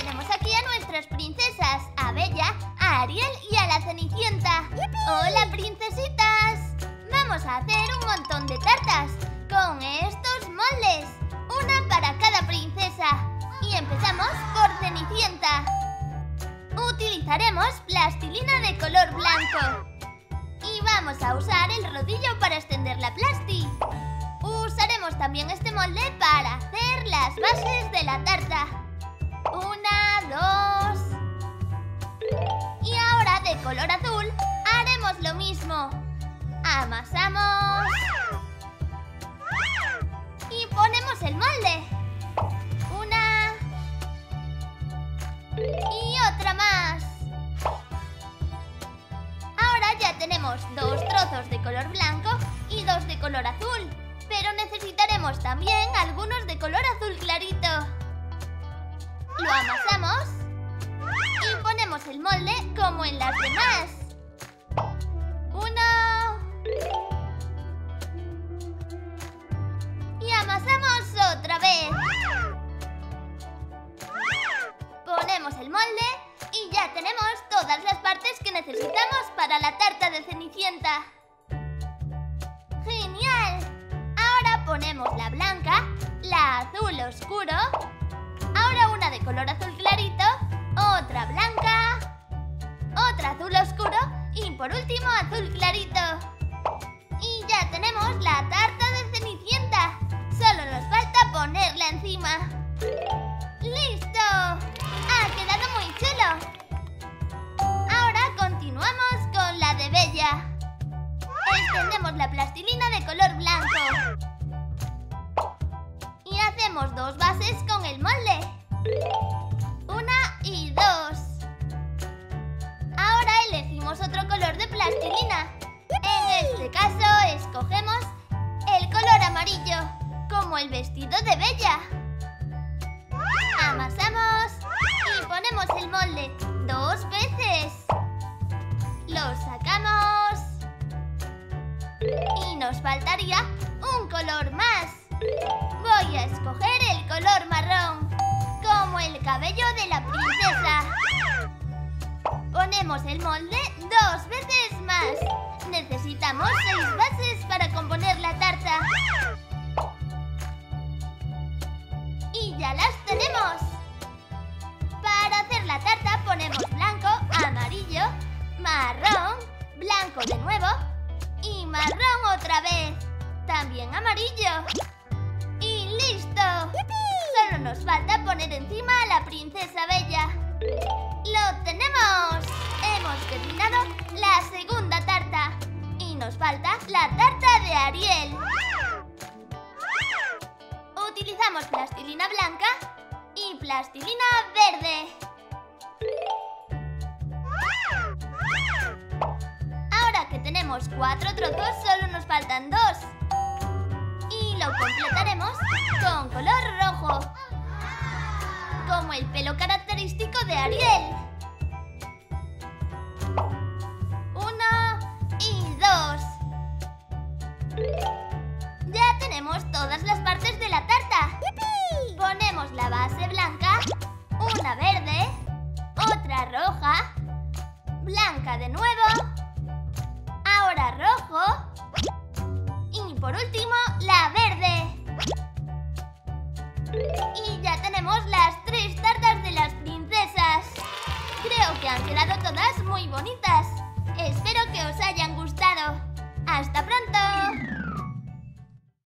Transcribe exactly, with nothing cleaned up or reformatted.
tenemos aquí a nuestras princesas, a Bella, a Ariel y a la Cenicienta. ¡Hola, princesitas! Vamos a hacer un montón de tartas con estos moldes, una para cada princesa. Y empezamos por Cenicienta. Utilizaremos plastilina de color blanco. Y vamos a usar el rodillo para extender la plasti. Usaremos también este molde para hacer las bases de la tarta. Una, dos. Y ahora de color azul haremos lo mismo. Amasamos. Y ponemos el molde. Una. Y otra más. Ahora ya tenemos dos trozos de color blanco y dos de color azul. Pero necesitaremos también algunos de color azul clarito. Lo amasamos y ponemos el molde como en las demás. Uno. Y amasamos otra vez. Ponemos el molde y ya tenemos todas las partes que necesitamos para la tarta de Cenicienta. ¡Genial! Ahora ponemos la blanca, la azul oscuro, ahora una de color azul clarito, otra blanca, otra azul oscuro y por último azul clarito. Y ya tenemos la tarta de Cenicienta. Solo nos falta ponerla encima. ¡Listo! ¡Ha quedado muy chulo! Ahora continuamos con la de Bella. Extendemos la plastilina de color blanco. Y hacemos dos bases con el molde. Una y dos. Ahora elegimos otro color de plastilina. En este caso escogemos el color amarillo, como el vestido de Bella. Amasamos y ponemos el molde dos veces. Lo sacamos. Y nos faltaría un color más. Voy a escoger el color marrón, como el cabello de la princesa. Ponemos el molde dos veces más. Necesitamos seis bases para componer la tarta. Y ya las tenemos. Para hacer la tarta ponemos blanco, amarillo, marrón, blanco de nuevo y marrón otra vez. También amarillo. ¡Y listo! Solo nos falta poner encima a la princesa Bella. ¡Lo tenemos! Hemos terminado la segunda tarta. Y nos falta la tarta de Ariel. Utilizamos plastilina blanca y plastilina verde. Ahora que tenemos cuatro trozos, solo nos faltan dos. Y lo completaremos con color rojo, como el pelo característico de Ariel. Uno y dos. Ya tenemos todas las partes de la tarta. Ponemos la base blanca, una verde, otra roja, blanca de nuevo, ahora rojo y por último la verde. Y ya tenemos las tres tartas de las princesas. Creo que han quedado todas muy bonitas. Espero que os hayan gustado.